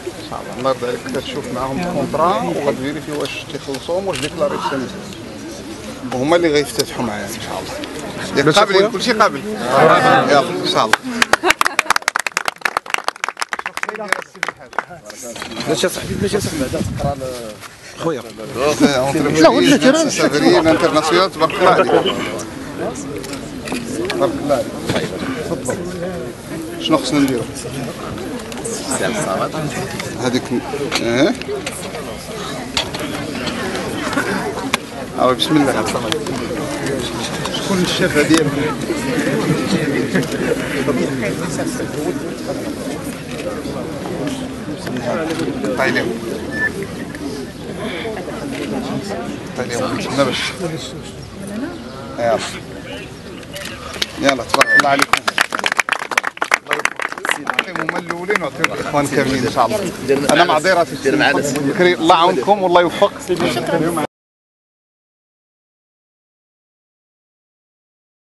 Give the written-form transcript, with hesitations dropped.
ان شاء الله النهارده كتشوف معاهم الكونطرا وغتفيريفي واش تيخلصوهم واش ديكلاري السنه وهما اللي غيفتتحوا معايا ان شاء الله. ياك قابلين كلشي قابل؟ يلا ان شاء الله. بلاش يا صاحبي بلاش يا صاحبي بعدا تقرا خويا لا ولا سفريين انترناسيونال تبارك الله عليك. تبارك الله عليك. تفضل. شنو خصنا نديرو؟ هذيك بسم الله. شكون الشافه ديالكم؟ طايلين ما باش يلا تبارك الله عليكم. هما الاولين وعطيهم الاخوان كاملين ان شاء الله. انا معذره الله يعاونكم والله يوفق.